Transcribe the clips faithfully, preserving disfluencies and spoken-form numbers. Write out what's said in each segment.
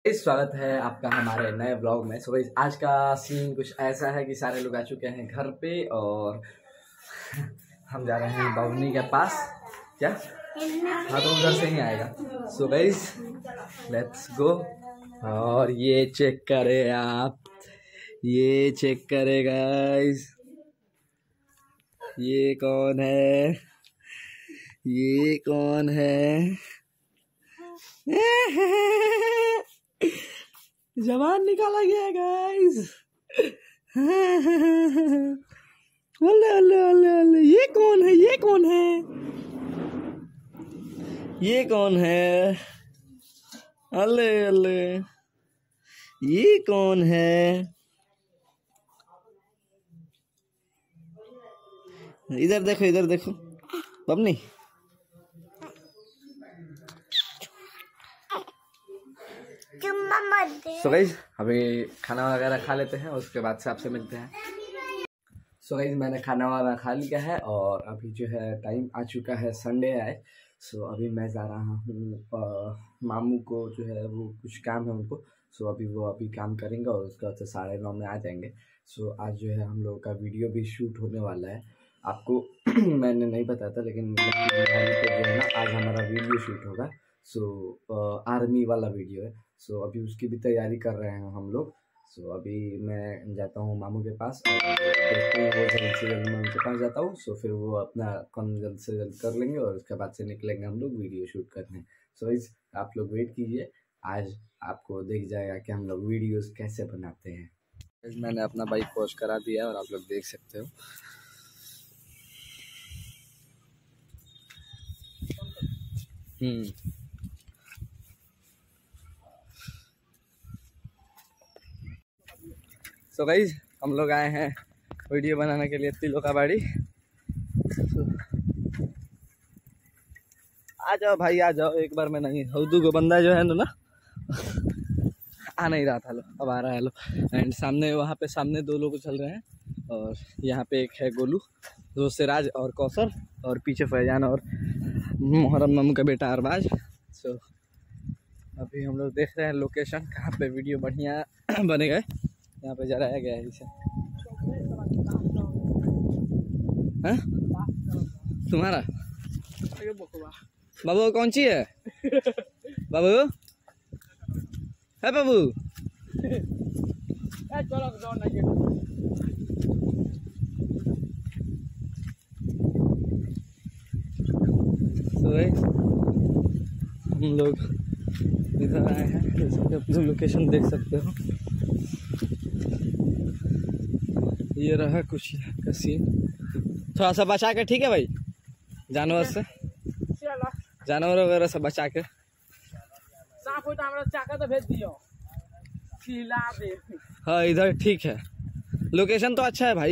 स्वागत है आपका हमारे नए ब्लॉग में। सो गाइस आज का सीन कुछ ऐसा है कि सारे लोग आ चुके हैं घर पे और हम जा रहे हैं बाबनी के पास। क्या हाँ तो उधर से ही आएगा। So guys let's go. और ये चेक करे आप, ये चेक करे गाइस, ये कौन है, ये कौन है? जवान निकाला गया गाइस। अल्ले अल्ले अल्ले अल्ले, ये कौन है, ये कौन है, ये कौन है? अल्ले अल्ले, ये कौन है? इधर देखो, इधर देखो बबनी। सो गाइस अभी खाना वगैरह खा लेते हैं, उसके बाद से आपसे मिलते हैं। सो गाइस मैंने खाना वाना खा लिया है और अभी जो है टाइम आ चुका है, संडे है। सो अभी मैं जा रहा हूँ मामू को, जो है वो कुछ काम है उनको। सो अभी वो अभी काम करेंगे और उसके बाद से साढ़े नौ में आ जाएंगे। सो आज जो है हम लोगों का वीडियो भी शूट होने वाला है। आपको मैंने नहीं बताया था, लेकिन जो है ना आज हमारा वीडियो शूट होगा। सो so, आर्मी वाला वीडियो है। सो so, अभी उसकी भी तैयारी कर रहे हैं हम लोग। सो so, अभी मैं जाता हूँ मामू के पास और देखते हैं वो जल्द से जल्द मैं उनके पास जाता हूँ। सो so, फिर वो अपना काम जल्द से जल्द कर लेंगे और उसके बाद से निकलेंगे हम लोग वीडियो शूट करने। सो so, इस आप लोग वेट कीजिए, आज आपको दिख जाएगा कि हम लोग वीडियोस कैसे बनाते हैं। मैंने अपना बाइक वॉश करा दिया है और आप लोग देख सकते हो। हम्म तो गाइस हम लोग आए हैं वीडियो बनाने के लिए तिलो का बाड़ी। आ जाओ भाई, आ जाओ एक बार में। नहीं हौदू को बंदा जो है ना आ नहीं रहा था, लो अब आ रहा है। लो एंड सामने, वहाँ पे सामने दो लोग चल रहे हैं और यहाँ पे एक है गोलू, दो सिराज और कौसर, और पीछे फैजान और मोहरम मामू का बेटा अरबाज। सो अभी हम लोग देख रहे हैं लोकेशन कहाँ पे वीडियो बढ़िया बनेगा। यहाँ पे जलाया गया है इसे। हाँ? तुम्हारा बाबू कौन सी है? बाबू है बाबू। हम लोग इधर आए हैं, जैसे लोकेशन देख सकते हो। ये रहा कुछ का सीन। थोड़ा सा बचा के, ठीक है भाई, जानवर से, जानवर वगैरह से बचा के। साफ हो तो हमरा चाका तो भेज दियो, खिला दे। हाँ इधर ठीक है, लोकेशन तो अच्छा है भाई।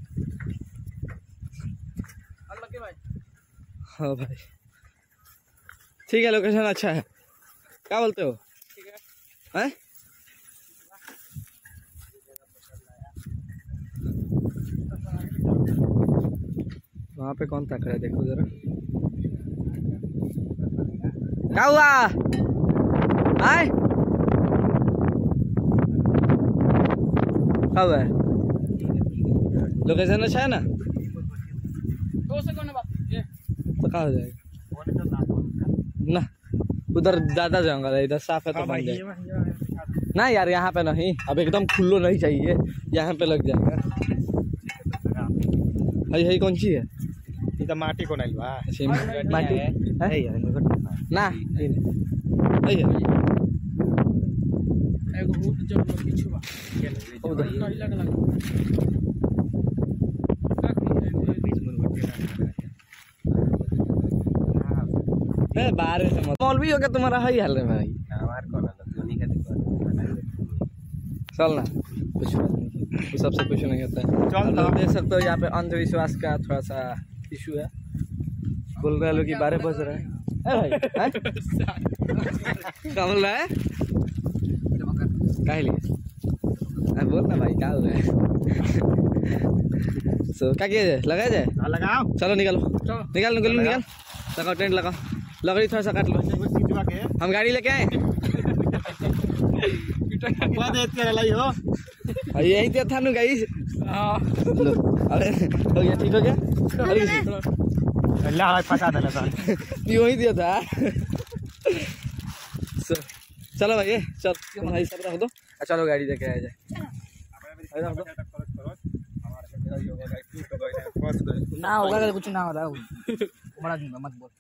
भाई हाँ भाई ठीक है, लोकेशन अच्छा है। क्या बोलते हो? ठीक है, हैं? वहाँ पे कौन तक रहा है, देखो जरा। क्या हुआ? आए कब है? लोकेशन अच्छा है ना? तो कहाँ हो जाएगा ना? उधर ज्यादा जंगल है, इधर साफ है तो बन जाएगा ना यार। यहाँ पे नहीं, अब एकदम खुल्लो नहीं चाहिए, यहाँ पे लग जाएगा। भाई है कौन सी है? तो माटी को नहीं बा माटी है ना, नहीं है। एगो बहुत जरूर किछु बा उधर ए बाहर से मत मौलवी हो गया तुम्हारा। है हाल है भाई, हमार कौन है तो नहीं चल ना, कुछ नहीं, सबसे कुछ नहीं होता है। चल देख सकते हो यहाँ पे अंधविश्वास का थोड़ा सा इशू है। बोल रहे लोग कि बारह बज रहे हैं। भाई क्या बोल रहा है? क्या लिए बोल ना भाई, क्या हो रहा है? सो क्या किया जाए, लगाया जाए? लगाओ, चलो निकालो, निकाल निकालो निकाल, लगाओ टेंट लगाओ, लकड़ी थोड़ा सा काट लो। हम गाड़ी लेके आए। क्या देख के लाई हो यही तो था ना गाइस। लो अरे हो गया, ठीक हो गया। अल्लाह फंसा देला सर यही दिया था। So, चलो भाई चल भाई सब रख दो, चलो गाड़ी लेके आ जाए। ना होगा तो कुछ ना हो रहा है, बड़ा दूंगा मत बोल।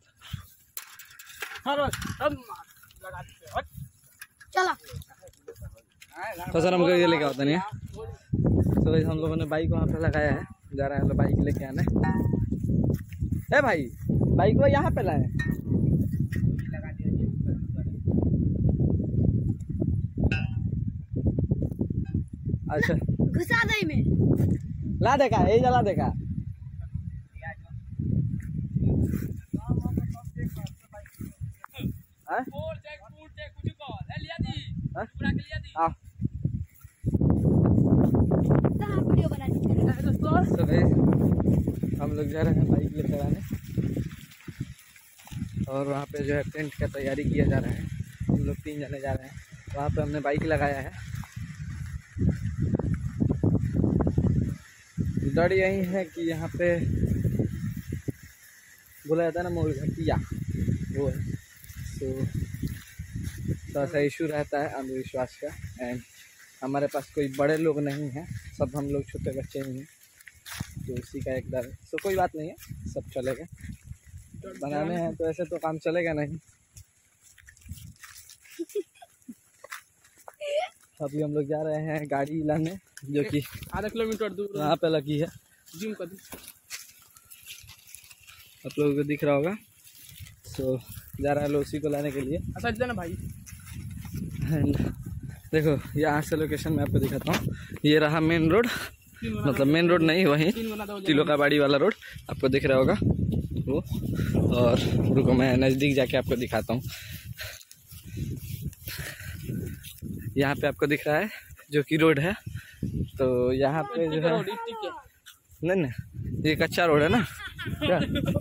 चलो तो सर हमको ये लेके आता नहीं है। तो भाई हम लोगों ने बाइक वहाँ पे लगाया है, जा रहे हैं लोग बाइक लेके आने। ए भाई बाइक को यहाँ पे लाए। अच्छा घुसा दे में ला देखा यही जला देखा। हाँ वीडियो बना दी। तो भाई हम लोग जा रहे हैं बाइक लेकर आने, और वहाँ पे जो है टेंट का तैयारी किया जा रहा है। हम लोग तीन जने जा रहे हैं, वहाँ पे हमने बाइक लगाया है। डर यही है कि यहाँ पे बोला जाता है ना मोर घटिया, वो है। तो थोड़ा सा इशू रहता है अंधविश्वास का। एंड हमारे पास कोई बड़े लोग नहीं हैं, सब हम लोग छोटे बच्चे ही हैं, तो उसी का एक डर है। तो कोई बात नहीं है, सब चलेगा। बनाने हैं तो ऐसे तो काम चलेगा नहीं। अभी हम लोग जा रहे हैं गाड़ी लाने, जो कि आधा किलोमीटर दूर वहाँ पे लगी है। जिम कर दी, आप लोगों को दिख रहा होगा। तो जा रहा है लोग उसी को लाने के लिए। अच्छा ना भाई। एंड देखो यहाँ से लोकेशन मैं आपको दिखाता हूँ। ये रहा मेन रोड, मतलब मेन रोड नहीं, वहीं तिलों का बाड़ी वाला रोड आपको दिख रहा होगा वो। और रुको मैं नज़दीक जाके आपको दिखाता हूँ। यहाँ पे आपको दिख रहा है जो कि रोड है। तो यहाँ पे जो है नहीं नहीं ये कच्चा रोड है ना क्या।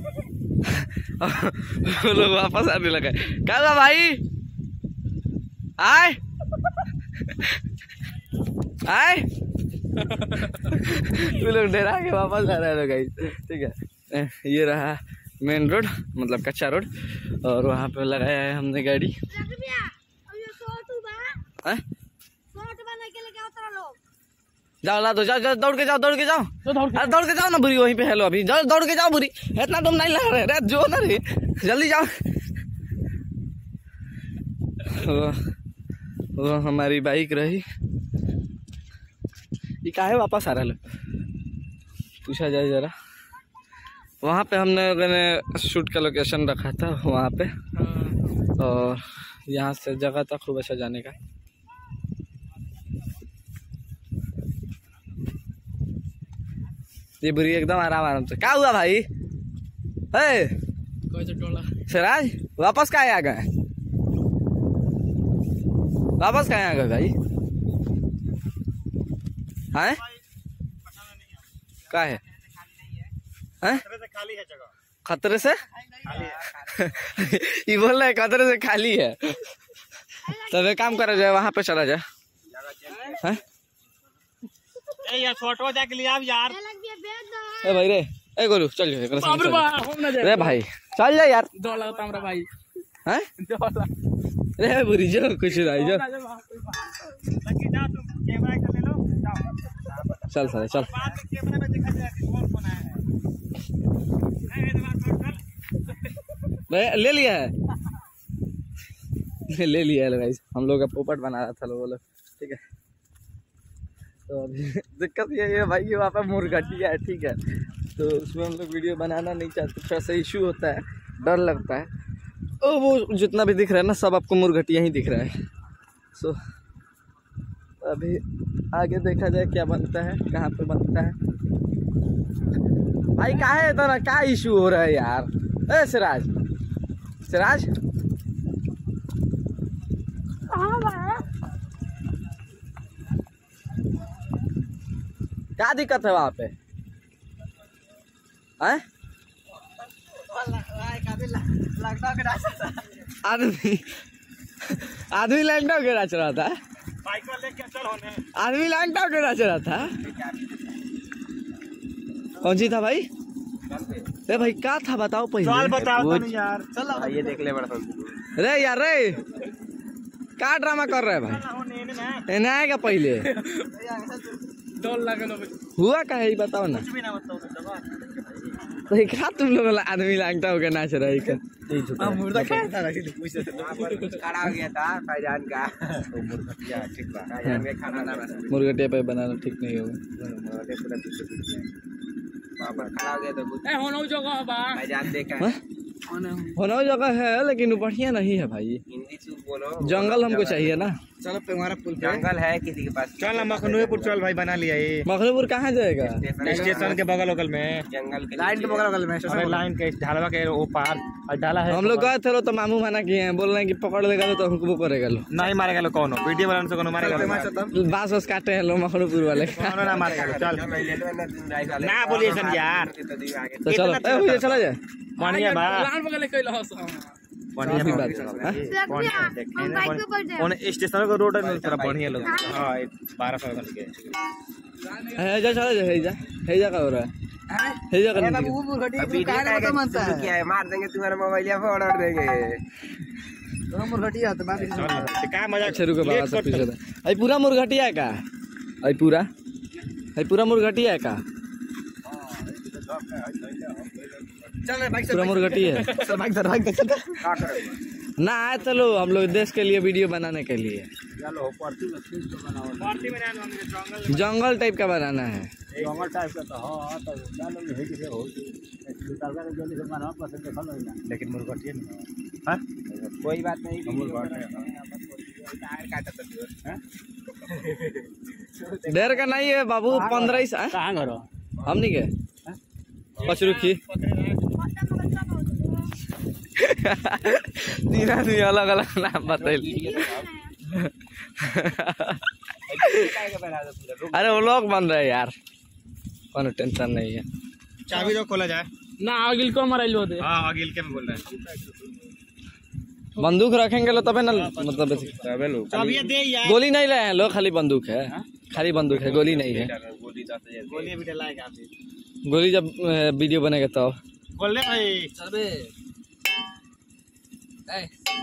वो लोग वापस आने लगा। क्या हुआ भाई, आए आए वो लोग डरा के वापस आ रहे हैं गाइस। ठीक है, ये रहा मेन रोड, मतलब कच्चा रोड, और वहाँ पे लगाया है हमने गाड़ी। है? जाओ ला दो, जाओ जाओ दौड़ के जाओ, दौड़ के जाओ, अरे दौड़ के जाओ ना बुरी, वहीं पे हेलो अभी जाओ, दौड़ के जाओ बुरी। इतना तुम नहीं लगा रहे जो ना रे, जल्दी जाओ। वो, वो हमारी बाइक रही, ये काहे वापस आ रहा है पूछा जाए जरा। वहाँ पे हमने शूट का लोकेशन रखा था वहाँ पे, और यहाँ से जगह था खूब अच्छा जाने का। ये बुरी एकदम आराम आराम से। क्या हुआ भाई, है सिराज वापस कहाँ आ गए, वापस कहाँ आ गए भाई, हैं क्या है, हैं खाली है जगह, खतरे से ये बोल रहे खतरे से खाली है। तब एक काम करा जाए, वहाँ पे चला जाए। हैं ए यार फोटो जाके ले आओ यार। ए भाई रे, ए गोलू चल रे रे भाई, चल जा यार। डर लगता हमरा भाई, हैं रे बुरी जो कुछ नहीं जो, लगी जाओ तुम कैमरा ले लो, जाओ चल सारे चल। बाद में कैमरा में दिखा जाएगा कौन कौन आया है। ए तुम्हारा ले लिया है ले लिया है गाइस, हम लोग का पोपट बना रहा था लोग, ठीक है। तो अभी दिक्कत ये है भाई कि वहाँ पर मुर्गटिया है, ठीक है, तो उसमें हम लोग वीडियो बनाना नहीं चाहते, थोड़ा सा इशू होता है, डर लगता है। ओ वो जितना भी दिख रहा है ना सब आपको मुर्गटिया ही दिख रहा है। सो अभी आगे देखा जाए क्या बनता है, कहाँ पे बनता है। भाई क्या है इतना, क्या इशू हो रहा है यार। ए सिराज, सिराज क्या दिक्कत है वहाँ पे, हैं? आदमी आदमी लैंडो के नाच रहा था। बाइक में लेके चल होने। आदमी लैंगटा के नाच रहा था। कौन सी था भाई? अरे भाई क्या था बताओ पहले। चल बताओ तो नहीं यार। चल ये देख ले बड़ा रे यार रे क्या ड्रामा कर रहे है भाई? एना आएगा पहले डोल लगे लो हुआ क्या है बताओ ना। कुछ भी ना बताओ तो क्या तुम लोग आदमी लांगटा होकर नाच रहे है? मुर्दा क्या था? खड़ा हो गया था भाईजान का। तो मुर्गा ठीक बा। भाईजान में खाना ना बना। मुर्गटिया पे बनाना ठीक नहीं होगा। मुर्गे पूरा पीछे पीछे वहाँ पर खड़ा हो गया तो कुछ ए होनो जगह बा भाईजान देखा हाँ? होना जगह है लेकिन वो बढ़िया नहीं है भाई। हिंदी चुप बोलो। जंगल हमको चाहिए ना। चलो पे हमारा पुल जंगल है किसी के पास। चल मखनूपुर चल भाई बना लिया ये। मखनूपुर कहाँ जाएगा? स्टेशन के बगल बगल में जंगल के लाइन के बगल बगल में स्टेशन लाइन के ढालवा के वो पार और डाला है। हम लोग गए थे तो मामू माना किए हैं बोल रहे हैं कि पकड़ लेगा तो हमको वो करेगा लो। नहीं मारेगा लो कौन वीडियो वाला से कौन मारेगा लो बांस वास काटे हैं लोग मखनूपुर वाले। कौन ना मारेगा लो चल ना बोलिए सन यार। तो चलो ए मुझे चला जाए। बढ़िया बा लाइन बगल कइल हस बढ़िया काफी बा बात है। बढ़िया देखे कौन स्टेशन का रोड है थोड़ा बढ़िया लोग हां बारह सौ के है जा चला जाए है जा है जा का हो रहा है है जा का अभी क्या है मार देंगे तुम्हारा मोबाइल या फोड़ देंगे। मुर्गटिया तो बात का मजा अच्छा रुको बाबा सब पीछे आई पूरा मुर्गटिया का आई पूरा आई पूरा मुर्गटिया का चल बाइक पूरा मुर्गटिया है। चल बाइक धर बाइक चल ना आए चलो हम लोग देश के लिए वीडियो बनाने के लिए चलो पार्टी में फिर तो बनाओ। पार्टी में रहना हमने जंगल जंगल टाइप का बनाना है। जंगल टाइप का तो हां तो डालो में है किसे हो निकाल के जल्दी से बनाओ पसंद देखो ना। लेकिन मुर्गटिया नहीं हां कोई बात नहीं डेढ़ का नहीं है बाबू पंद्रह ही कहां घर हम नहीं गए पचरुखी तीन आदमी अलग अलग नाम बताइल। अरे वो लोग बन रहे यार कोनो टेंशन नहीं है। चाबी तो खोला जाए ना अगिल को मराइल होते। हां अगिल के में बोल रहा है बंदूक रखेंगे लो तबे ना मतलब तबे लो चाबी दे यार। गोली नहीं लाए हैं लोग खाली बंदूक है खाली बंदूक है गोली नहीं है। गोली भी डलाएगा आप गोली जब वीडियो बनेगा तो बोल ले भाई चल बे ए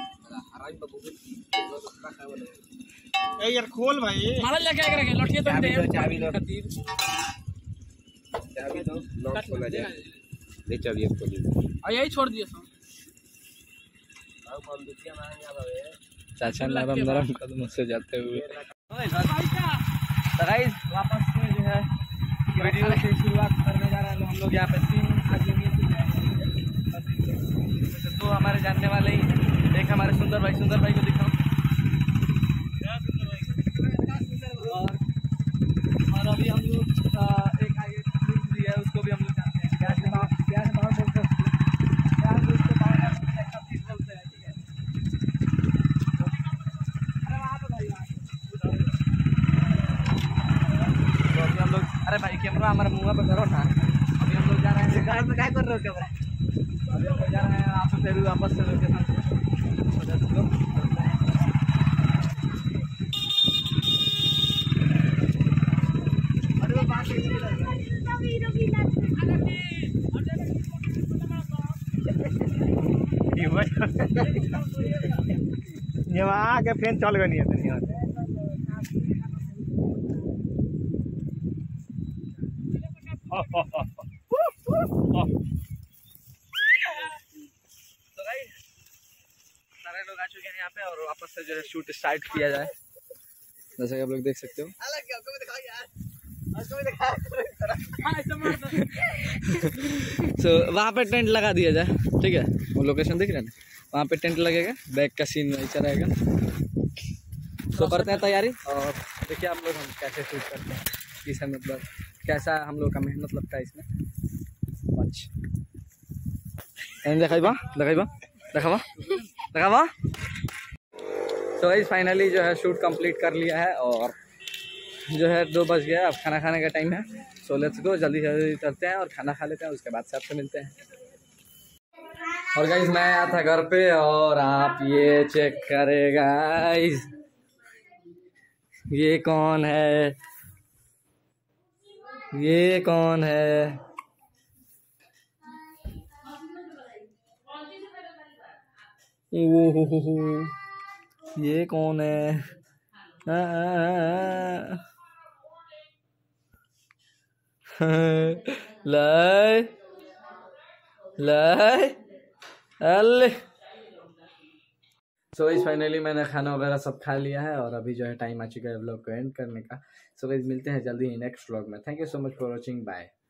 ए यार खोल भाई मारा लेके आके रखे लठिया तो दे चाबी दो खातिर चाबी दो लॉक खोला जाए ले चाबी खोल और यही छोड़ दिए सो चाचा नरम नरम कदमों से जाते हुए तो गाइस वापस से जो है वीडियो से शुरुआत करने जा रहे हैं हम लोग यहाँ पे तीन आदमी तो हमारे जानने वाले ही एक हमारे सुंदर भाई सुंदर भाई को दिखाओ और और अभी हम लोग एक आगे लिया है उसको भी हम लोग जानते हैं क्या क्या क्या बहुत बोलते हैं क्या उसको बहुत सब चीज बोलते हैं ठीक है। अरे वहाँ पे भाई तो अभी हम लोग अरे भाई कैमरा हमारे मुँह पे करो ना। अभी हम लोग जा रहे हैं क्या क्या कर रहे हो कैमरा अभी हम लोग जा रहे हैं आप फिर वापस से लोकेशन ये वहाँ के फैन चल गई है तनी तो भाई सारे लोग आ चुके हैं यहाँ पे और वापस से जो है शूट स्टार्ट किया जाए जैसे कि आप लोग देख सकते हो। सो so, वहाँ पे टेंट लगा दिया जाए ठीक है वो लोकेशन दिख रहा है ना वहाँ पे टेंट लगेगा बैक का सीन ऐसा रहेगा। तो करते हैं तैयारी और देखिए आप लोग हम कैसे शूट करते हैं इसे मतलब कैसा हम लोग का मेहनत लगता है इसमें। देखाइबा देखाइबा देखावा देखावा। तो गाइस फाइनली जो है शूट कंप्लीट कर लिया है और जो है दो बज गया अब खाना खाने का टाइम है। सो लेट्स गो जल्दी जल्दी करते हैं और खाना खा लेते हैं उसके बाद से आपसे मिलते हैं। और गाइस मैं आया था घर पे और आप ये चेक करे गाइस ये कौन है? ये कौन है? ओहो, ये कौन है? आ, आ, आ, लाई लाई अल्ले। सो गाइस फाइनली मैंने खाना वगैरह सब खा लिया है और अभी जो है टाइम आ चुका है व्लॉग को एंड करने का। सो गाइस मिलते हैं जल्दी ही नेक्स्ट व्लॉग में। Thank you so much for watching, bye.